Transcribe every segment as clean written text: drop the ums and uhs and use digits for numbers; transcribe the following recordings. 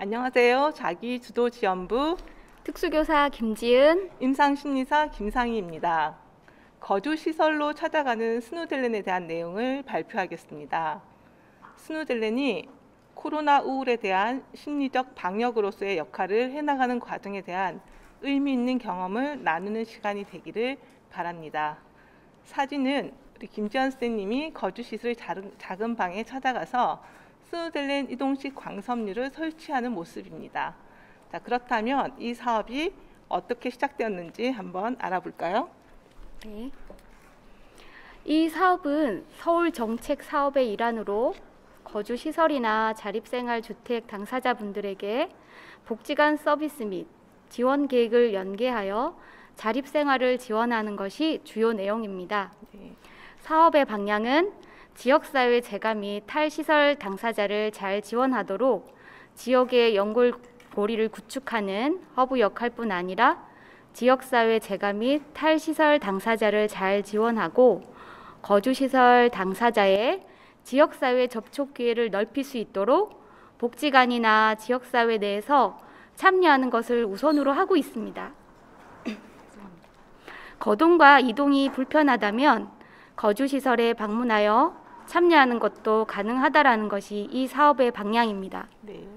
안녕하세요. 자기주도지원부 특수교사 김지은, 임상심리사 김상희입니다. 거주시설로 찾아가는 스누델렌에 대한 내용을 발표하겠습니다. 스누델렌이 코로나 우울에 대한 심리적 방역으로서의 역할을 해나가는 과정에 대한 의미 있는 경험을 나누는 시간이 되기를 바랍니다. 사진은 우리 김지연 선생님이 거주시설 작은 방에 찾아가서 스누델렌 이동식 광섬유를 설치하는 모습입니다. 자, 그렇다면 이 사업이 어떻게 시작되었는지 한번 알아볼까요? 네. 이 사업은 서울 정책 사업의 일환으로 거주시설이나 자립생활주택 당사자분들에게 복지관 서비스 및 지원 계획을 연계하여 자립생활을 지원하는 것이 주요 내용입니다. 네. 사업의 방향은 지역사회 재가 및 탈시설 당사자를 잘 지원하도록 지역의 연골고리를 구축하는 허브 역할뿐 아니라 지역사회 재가 및 탈시설 당사자를 잘 지원하고 거주시설 당사자의 지역사회 접촉 기회를 넓힐 수 있도록 복지관이나 지역사회 내에서 참여하는 것을 우선으로 하고 있습니다. 거동과 이동이 불편하다면 거주시설에 방문하여 참여하는 것도 가능하다라는 것이 이 사업의 방향입니다. 네.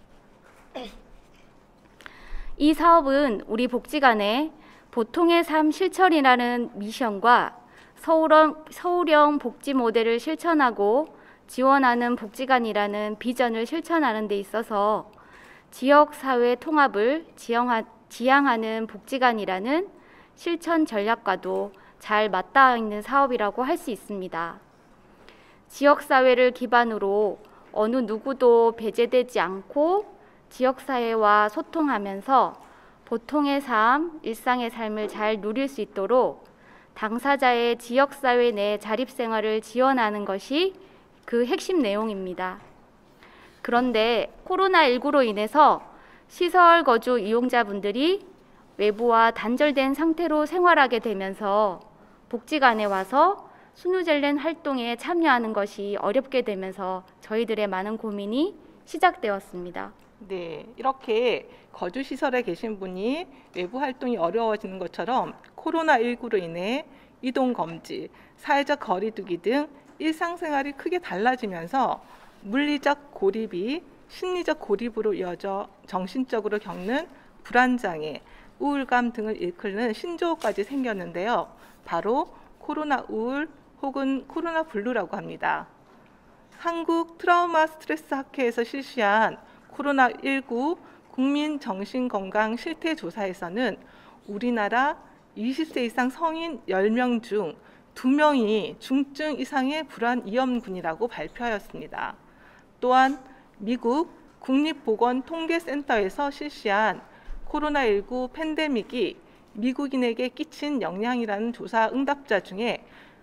이 사업은 우리 복지관의 보통의 삶 실천이라는 미션과 서울형 복지 모델을 실천하고 지원하는 복지관이라는 비전을 실천하는 데 있어서 지역사회 통합을 지향하는 복지관이라는 실천 전략과도 잘 맞닿아 있는 사업이라고 할 수 있습니다. 지역사회를 기반으로 어느 누구도 배제되지 않고 지역사회와 소통하면서 보통의 삶, 일상의 삶을 잘 누릴 수 있도록 당사자의 지역사회 내 자립생활을 지원하는 것이 그 핵심 내용입니다. 그런데 코로나19로 인해서 시설 거주 이용자분들이 외부와 단절된 상태로 생활하게 되면서 복지관에 와서 스누델렌 활동에 참여하는 것이 어렵게 되면서 저희들의 많은 고민이 시작되었습니다. 네, 이렇게 거주시설에 계신 분이 외부 활동이 어려워지는 것처럼 코로나19로 인해 이동금지, 사회적 거리두기 등 일상생활이 크게 달라지면서 물리적 고립이 심리적 고립으로 이어져 정신적으로 겪는 불안장애, 우울감 등을 일컫는 신조어까지 생겼는데요. 바로 코로나 우울 혹은 코로나 블루라고 합니다. 한국 트라우마 스트레스 학회에서 실시한 코로나19 국민 정신건강 실태 조사에서는 우리나라 20세 이상 성인 10명 중 2명이 중증 이상의 불안 위험군이라고 발표하였습니다. 또한 미국 국립보건통계센터에서 실시한 코로나19 팬데믹이 미국인에게 끼친 영향이라는 조사 응답자 중에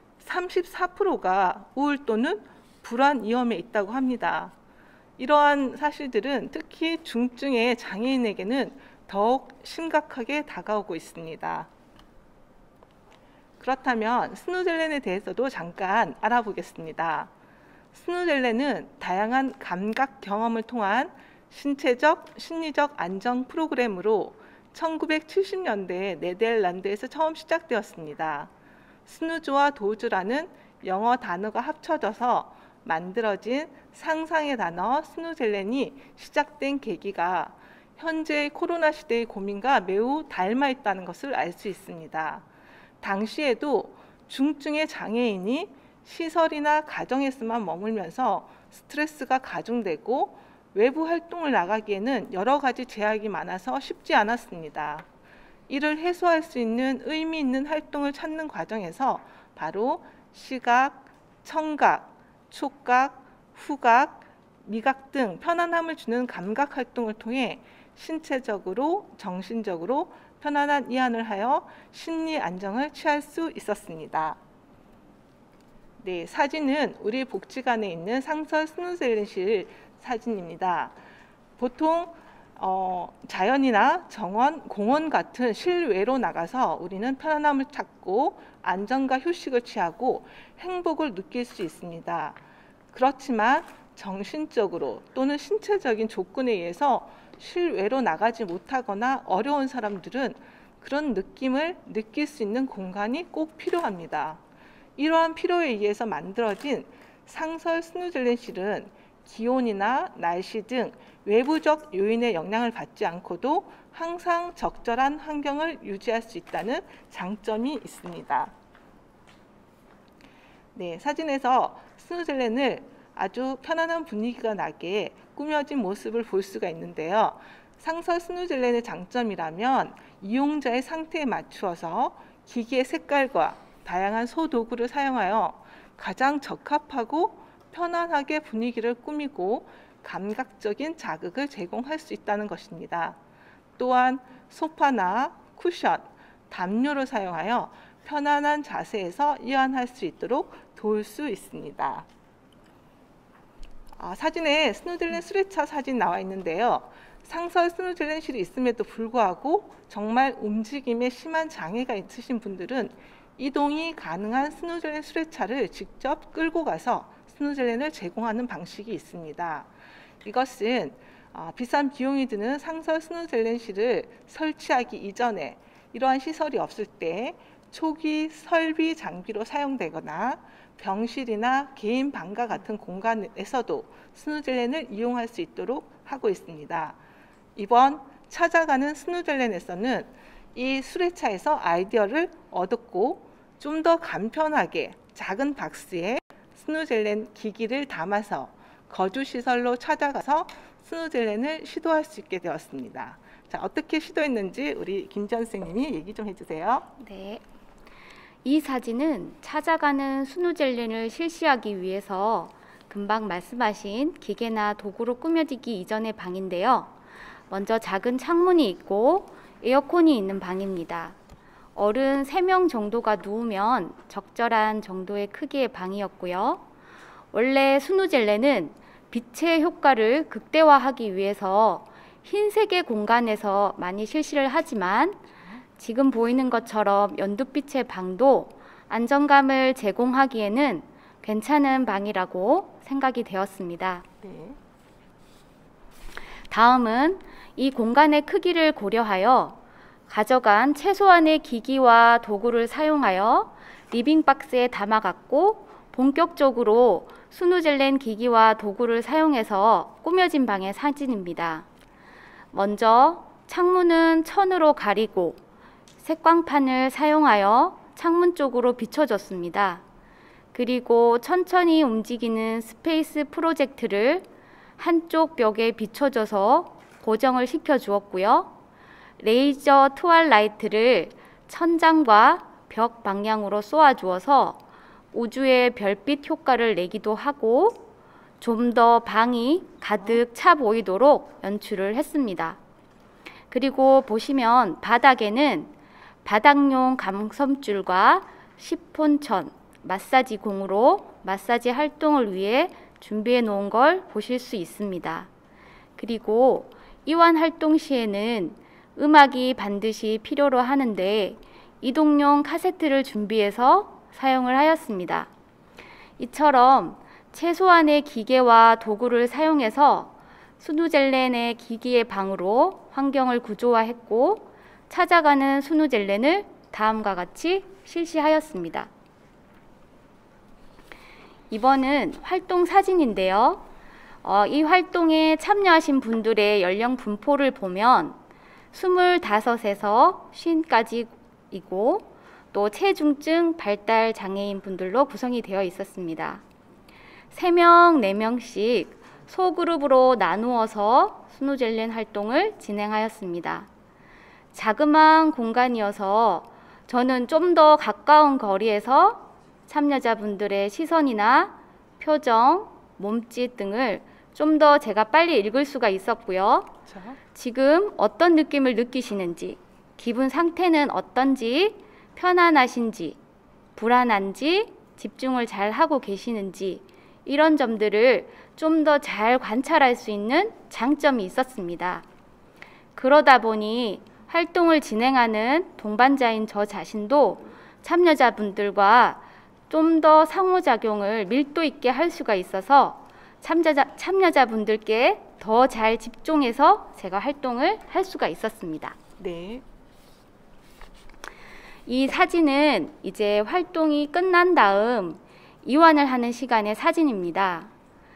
34%가 우울 또는 불안 위험에 있다고 합니다. 이러한 사실들은 특히 중증의 장애인에게는 더욱 심각하게 다가오고 있습니다. 그렇다면 스누델렌에 대해서도 잠깐 알아보겠습니다. 스누델렌은 다양한 감각 경험을 통한 신체적, 심리적 안정 프로그램으로 1970년대 네덜란드에서 처음 시작되었습니다. 스누즈와 도즈라는 영어 단어가 합쳐져서 만들어진 상상의 단어 스누델렌이 시작된 계기가 현재의 코로나 시대의 고민과 매우 닮아 있다는 것을 알 수 있습니다. 당시에도 중증의 장애인이 시설이나 가정에서만 머물면서 스트레스가 가중되고 외부 활동을 나가기에는 여러 가지 제약이 많아서 쉽지 않았습니다. 이를 해소할 수 있는 의미 있는 활동을 찾는 과정에서 바로 시각, 청각, 촉각, 후각, 미각 등 편안함을 주는 감각 활동을 통해 신체적으로, 정신적으로 편안한 이완을 하여 심리 안정을 취할 수 있었습니다. 네, 사진은 우리 복지관에 있는 상설 스누델렌실 사진입니다. 보통 자연이나 정원, 공원 같은 실외로 나가서 우리는 편안함을 찾고 안정과 휴식을 취하고 행복을 느낄 수 있습니다. 그렇지만 정신적으로 또는 신체적인 조건에 의해서 실외로 나가지 못하거나 어려운 사람들은 그런 느낌을 느낄 수 있는 공간이 꼭 필요합니다. 이러한 필요에 의해서 만들어진 상설 스누젤렌실은 기온이나 날씨 등 외부적 요인의 영향을 받지 않고도 항상 적절한 환경을 유지할 수 있다는 장점이 있습니다. 네, 사진에서 스누젤렌을 아주 편안한 분위기가 나게 꾸며진 모습을 볼 수가 있는데요. 상설 스누젤렌의 장점이라면 이용자의 상태에 맞추어서 기기의 색깔과 다양한 소도구를 사용하여 가장 적합하고 편안하게 분위기를 꾸미고 감각적인 자극을 제공할 수 있다는 것입니다. 또한 소파나 쿠션, 담요를 사용하여 편안한 자세에서 이완할 수 있도록 도울 수 있습니다. 사진에 스누젤렌 수레차 사진 나와 있는데요. 상설 스누젤렌실이 있음에도 불구하고 정말 움직임에 심한 장애가 있으신 분들은 이동이 가능한 스누젤렌 수레차를 직접 끌고 가서 스누젤렌을 제공하는 방식이 있습니다. 이것은 비싼 비용이 드는 상설 스누젤렌실을 설치하기 이전에 이러한 시설이 없을 때 초기 설비 장비로 사용되거나 병실이나 개인 방과 같은 공간에서도 스누젤렌을 이용할 수 있도록 하고 있습니다. 이번 찾아가는 스누젤렌에서는 이 수레차에서 아이디어를 얻었고 좀 더 간편하게 작은 박스에 스누젤렌 기기를 담아서 거주시설로 찾아가서 스누젤렌을 시도할 수 있게 되었습니다. 자, 어떻게 시도했는지 우리 김지연 선생님이 얘기 좀 해주세요. 네. 이 사진은 찾아가는 스누젤렌을 실시하기 위해서 금방 말씀하신 기계나 도구로 꾸며지기 이전의 방인데요. 먼저 작은 창문이 있고 에어컨이 있는 방입니다. 어른 3명 정도가 누우면 적절한 정도의 크기의 방이었고요. 원래 스누젤렌은 빛의 효과를 극대화하기 위해서 흰색의 공간에서 많이 실시를 하지만 지금 보이는 것처럼 연두빛의 방도 안정감을 제공하기에는 괜찮은 방이라고 생각이 되었습니다. 네. 다음은 이 공간의 크기를 고려하여 가져간 최소한의 기기와 도구를 사용하여 리빙박스에 담아갔고 본격적으로 스누젤렌 기기와 도구를 사용해서 꾸며진 방의 사진입니다. 먼저 창문은 천으로 가리고 색광판을 사용하여 창문 쪽으로 비춰줬습니다. 그리고 천천히 움직이는 스페이스 프로젝트를 한쪽 벽에 비춰줘서 고정을 시켜 주었고요. 레이저 트왈 라이트를 천장과 벽 방향으로 쏘아 주어서 우주의 별빛 효과를 내기도 하고 좀 더 방이 가득 차 보이도록 연출을 했습니다. 그리고 보시면 바닥에는 바닥용 감섬줄과 시폰천, 마사지 공으로 마사지 활동을 위해 준비해 놓은 걸 보실 수 있습니다. 그리고 이완 활동 시에는 음악이 반드시 필요로 하는데 이동용 카세트를 준비해서 사용을 하였습니다. 이처럼 최소한의 기계와 도구를 사용해서 스누젤렌의 기기의 방으로 환경을 구조화했고 찾아가는 스누젤렌을 다음과 같이 실시하였습니다. 이번은 활동 사진인데요. 이 활동에 참여하신 분들의 연령 분포를 보면 25에서 50까지이고 또 체중증 발달 장애인 분들로 구성이 되어 있었습니다. 3명, 4명씩 소그룹으로 나누어서 스누젤렌 활동을 진행하였습니다. 자그마한 공간이어서 저는 좀 더 가까운 거리에서 참여자분들의 시선이나 표정, 몸짓 등을 좀 더 제가 빨리 읽을 수가 있었고요. 지금 어떤 느낌을 느끼시는지, 기분 상태는 어떤지, 편안하신지, 불안한지, 집중을 잘 하고 계시는지 이런 점들을 좀 더 잘 관찰할 수 있는 장점이 있었습니다. 그러다 보니 활동을 진행하는 동반자인 저 자신도 참여자분들과 좀 더 상호작용을 밀도 있게 할 수가 있어서 참여자분들께 더 잘 집중해서 제가 활동을 할 수가 있었습니다. 네. 이 사진은 이제 활동이 끝난 다음 이완을 하는 시간의 사진입니다.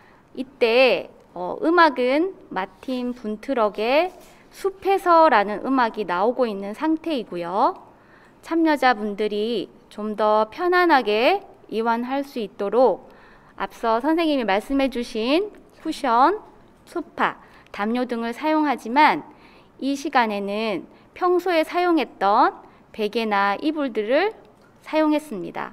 이때 음악은 마틴 분트럭의 숲에서라는 음악이 나오고 있는 상태이고요. 참여자분들이 좀 더 편안하게 이완할 수 있도록 앞서 선생님이 말씀해 주신 쿠션, 소파, 담요 등을 사용하지만 이 시간에는 평소에 사용했던 베개나 이불들을 사용했습니다.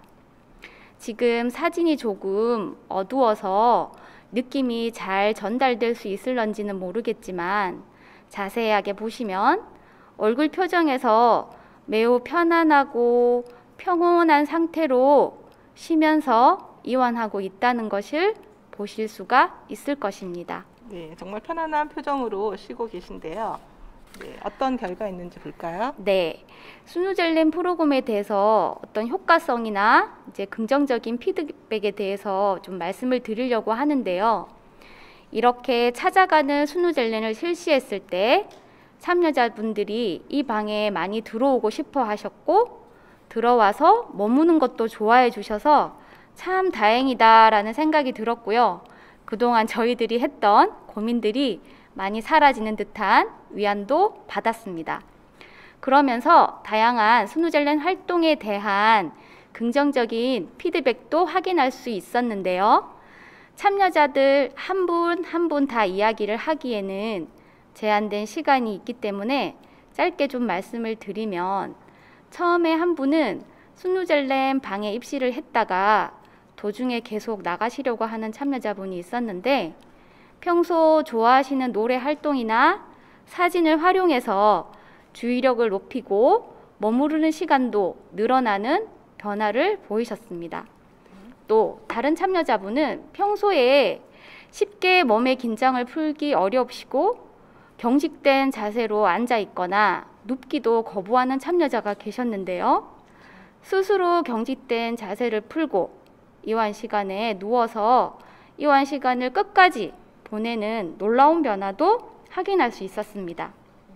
지금 사진이 조금 어두워서 느낌이 잘 전달될 수 있을런지는 모르겠지만 자세하게 보시면 얼굴 표정에서 매우 편안하고 평온한 상태로 쉬면서 이완하고 있다는 것을 보실 수가 있을 것입니다. 네, 정말 편안한 표정으로 쉬고 계신데요. 네, 어떤 결과 있는지 볼까요? 네, 스누젤렌 프로그램에 대해서 어떤 효과성이나 이제 긍정적인 피드백에 대해서 좀 말씀을 드리려고 하는데요. 이렇게 찾아가는 스누젤렌을 실시했을 때 참여자분들이 이 방에 많이 들어오고 싶어 하셨고 들어와서 머무는 것도 좋아해 주셔서 참 다행이다라는 생각이 들었고요. 그동안 저희들이 했던 고민들이 많이 사라지는 듯한 위안도 받았습니다. 그러면서 다양한 스누젤렌 활동에 대한 긍정적인 피드백도 확인할 수 있었는데요. 참여자들 한 분 한 분 다 이야기를 하기에는 제한된 시간이 있기 때문에 짧게 좀 말씀을 드리면 처음에 한 분은 스누젤렌 방에 입실을 했다가 도중에 계속 나가시려고 하는 참여자분이 있었는데 평소 좋아하시는 노래 활동이나 사진을 활용해서 주의력을 높이고 머무르는 시간도 늘어나는 변화를 보이셨습니다. 또 다른 참여자분은 평소에 쉽게 몸의 긴장을 풀기 어려우시고 경직된 자세로 앉아 있거나 눕기도 거부하는 참여자가 계셨는데요. 스스로 경직된 자세를 풀고 이완 시간에 누워서 이완 시간을 끝까지 보내는 놀라운 변화도 확인할 수 있었습니다.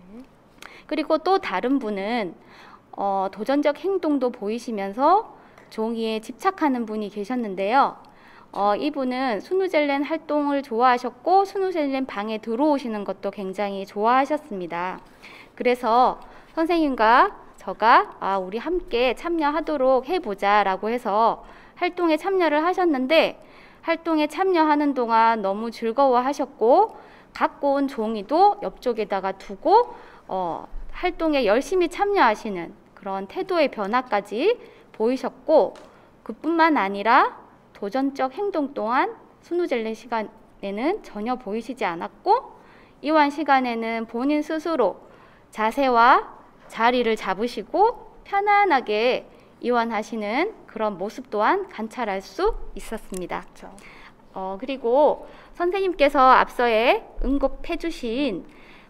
그리고 또 다른 분은 도전적 행동도 보이시면서 종이에 집착하는 분이 계셨는데요. 이분은 스누젤렌 활동을 좋아하셨고 스누젤렌 방에 들어오시는 것도 굉장히 좋아하셨습니다. 그래서 선생님과 저가 우리 함께 참여하도록 해보자 라고 해서 활동에 참여를 하셨는데 활동에 참여하는 동안 너무 즐거워하셨고 갖고 온 종이도 옆쪽에다가 두고 활동에 열심히 참여하시는 그런 태도의 변화까지 보이셨고 그뿐만 아니라 도전적 행동 또한 스누젤렌 시간에는 전혀 보이시지 않았고 이완 시간에는 본인 스스로 자세와 자리를 잡으시고 편안하게 이완하시는 그런 모습 또한 관찰할 수 있었습니다. 그렇죠. 그리고 선생님께서 앞서에 언급해 주신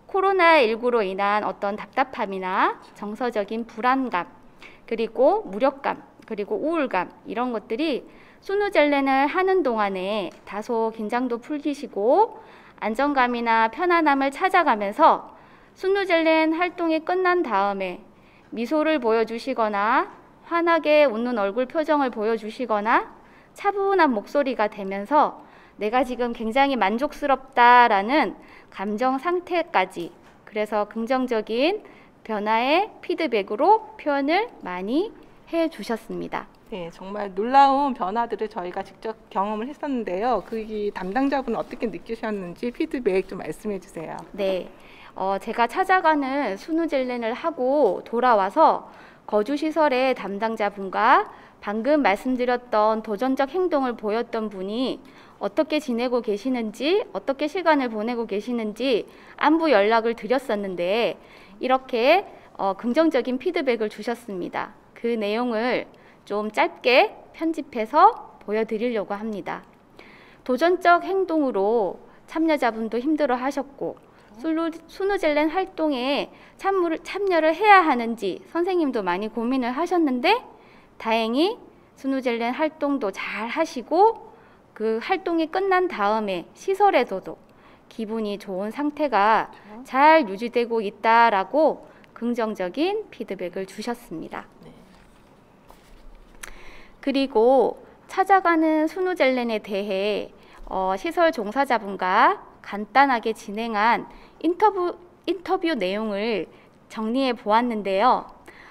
코로나19로 인한 어떤 답답함이나 정서적인 불안감, 그리고 무력감, 그리고 우울감 이런 것들이 스누젤렌을 하는 동안에 다소 긴장도 풀리시고 안정감이나 편안함을 찾아가면서 스누젤렌 활동이 끝난 다음에 미소를 보여주시거나 환하게 웃는 얼굴 표정을 보여주시거나 차분한 목소리가 되면서 내가 지금 굉장히 만족스럽다라는 감정 상태까지 그래서 긍정적인 변화의 피드백으로 표현을 많이 해주셨습니다. 네, 정말 놀라운 변화들을 저희가 직접 경험을 했었는데요. 그 담당자분은 어떻게 느끼셨는지 피드백 좀 말씀해 주세요. 네, 제가 찾아가는 스누젤렌을 하고 돌아와서 거주시설의 담당자분과 방금 말씀드렸던 도전적 행동을 보였던 분이 어떻게 지내고 계시는지, 어떻게 시간을 보내고 계시는지 안부 연락을 드렸었는데 이렇게 긍정적인 피드백을 주셨습니다. 그 내용을 좀 짧게 편집해서 보여드리려고 합니다. 도전적 행동으로 참여자분도 힘들어 하셨고 스누젤렌 활동에 참여를 해야 하는지 선생님도 많이 고민을 하셨는데 다행히 스누젤렌 활동도 잘 하시고 그 활동이 끝난 다음에 시설에서도 기분이 좋은 상태가 잘 유지되고 있다라고 긍정적인 피드백을 주셨습니다. 네. 그리고 찾아가는 순우젤렌에 대해 시설 종사자분과 간단하게 진행한 인터뷰 내용을 정리해 보았는데요.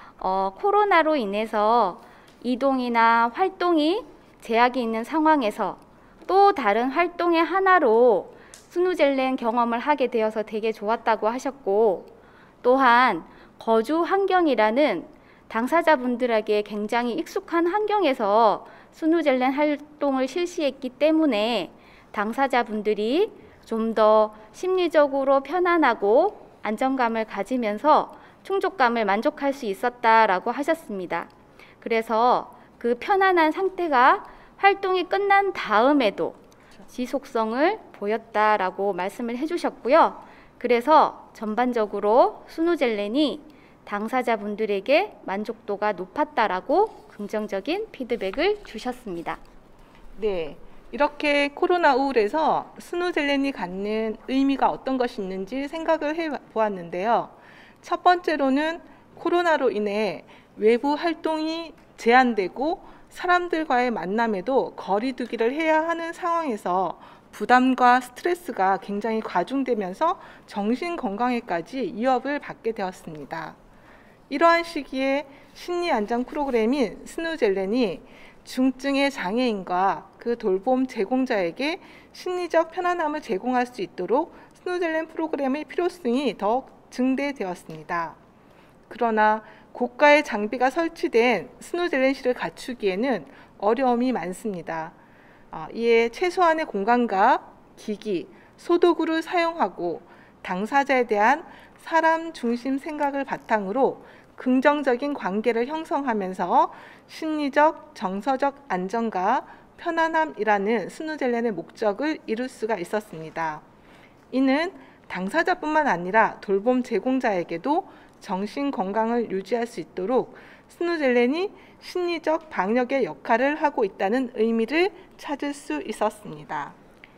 코로나로 인해서 이동이나 활동이 제약이 있는 상황에서 또 다른 활동의 하나로 순우젤렌 경험을 하게 되어서 되게 좋았다고 하셨고, 또한 거주 환경이라는 당사자분들에게 굉장히 익숙한 환경에서 순우젤렌 활동을 실시했기 때문에 당사자분들이 좀 더 심리적으로 편안하고 안정감을 가지면서 충족감을 만족할 수 있었다라고 하셨습니다. 그래서 그 편안한 상태가 활동이 끝난 다음에도 지속성을 보였다라고 말씀을 해주셨고요. 그래서 전반적으로 순우젤렌이 당사자분들에게 만족도가 높았다라고 긍정적인 피드백을 주셨습니다. 네, 이렇게 코로나 우울에서 스누젤렌이 갖는 의미가 어떤 것이 있는지 생각을 해보았는데요. 첫 번째로는 코로나로 인해 외부 활동이 제한되고 사람들과의 만남에도 거리 두기를 해야 하는 상황에서 부담과 스트레스가 굉장히 과중되면서 정신 건강에까지 위협을 받게 되었습니다. 이러한 시기에 심리 안정 프로그램인 스누젤렌이 중증의 장애인과 그 돌봄 제공자에게 심리적 편안함을 제공할 수 있도록 스누젤렌 프로그램의 필요성이 더욱 증대되었습니다. 그러나 고가의 장비가 설치된 스누젤렌실을 갖추기에는 어려움이 많습니다. 이에 최소한의 공간과 기기, 소도구를 사용하고 당사자에 대한 사람 중심 생각을 바탕으로 긍정적인 관계를 형성하면서 심리적, 정서적 안정과 편안함이라는 스누젤렌의 목적을 이룰 수가 있었습니다. 이는 당사자뿐만 아니라 돌봄 제공자에게도 정신 건강을 유지할 수 있도록 스누젤렌이 심리적 방역의 역할을 하고 있다는 의미를 찾을 수 있었습니다.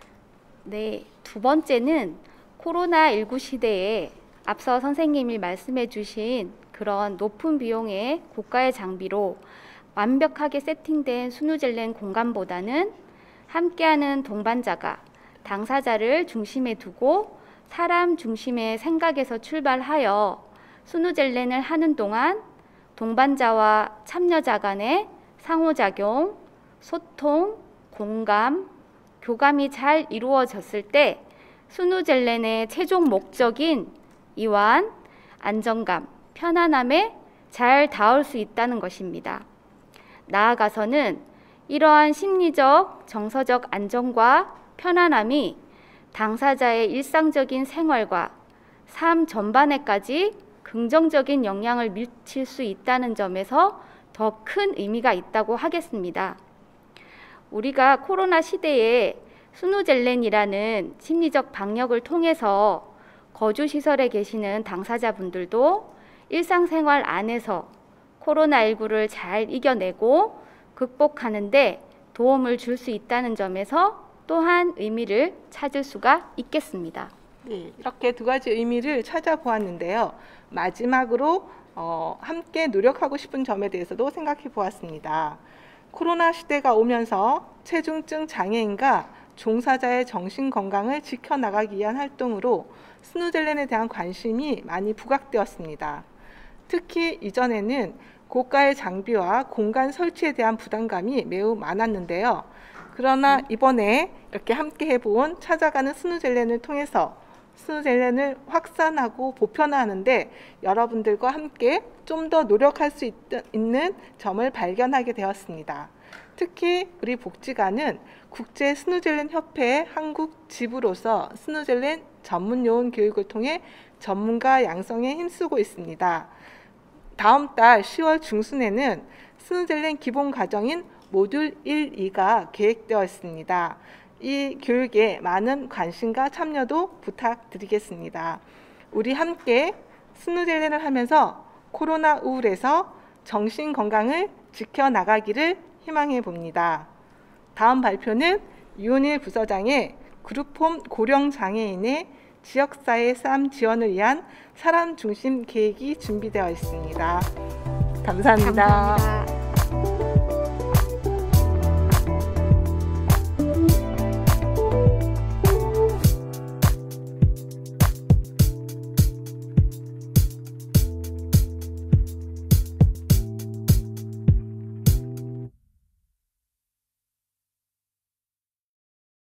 네, 두 번째는 코로나19 시대에 앞서 선생님이 말씀해 주신 그런 높은 비용의 고가의 장비로 완벽하게 세팅된 스누젤렌 공간보다는 함께하는 동반자가 당사자를 중심에 두고 사람 중심의 생각에서 출발하여 스누젤렌을 하는 동안 동반자와 참여자 간의 상호작용, 소통, 공감, 교감이 잘 이루어졌을 때 스누젤렌의 최종 목적인 이완, 안정감, 편안함에 잘 닿을 수 있다는 것입니다. 나아가서는 이러한 심리적, 정서적 안정과 편안함이 당사자의 일상적인 생활과 삶 전반에까지 긍정적인 영향을 미칠 수 있다는 점에서 더 큰 의미가 있다고 하겠습니다. 우리가 코로나 시대에 스누젤렌이라는 심리적 방역을 통해서 거주시설에 계시는 당사자분들도 일상생활 안에서 코로나19를 잘 이겨내고 극복하는데 도움을 줄 수 있다는 점에서 또한 의미를 찾을 수가 있겠습니다. 네, 이렇게 두 가지 의미를 찾아보았는데요. 마지막으로 함께 노력하고 싶은 점에 대해서도 생각해 보았습니다. 코로나 시대가 오면서 체중증 장애인과 종사자의 정신 건강을 지켜나가기 위한 활동으로 스누젤렌에 대한 관심이 많이 부각되었습니다. 특히 이전에는 고가의 장비와 공간 설치에 대한 부담감이 매우 많았는데요. 그러나 이번에 이렇게 함께 해본 찾아가는 스누젤렌을 통해서 스누젤렌을 확산하고 보편화하는데 여러분들과 함께 좀 더 노력할 수 있는 점을 발견하게 되었습니다. 특히 우리 복지관은 국제 스누젤렌 협회의 한국 지부로서 스누젤렌 전문 요원 교육을 통해 전문가 양성에 힘쓰고 있습니다. 다음 달 10월 중순에는 스누젤렌 기본 과정인 모듈 1, 2가 계획되어 있습니다. 이 교육에 많은 관심과 참여도 부탁드리겠습니다. 우리 함께 스누젤렌을 하면서 코로나 우울에서 정신 건강을 지켜나가기를 희망해 봅니다. 다음 발표는 유은일 부서장의 그룹홈 고령장애인의 지역사회 삶 지원을 위한 사람 중심 계획이 준비되어 있습니다. 감사합니다. 감사합니다.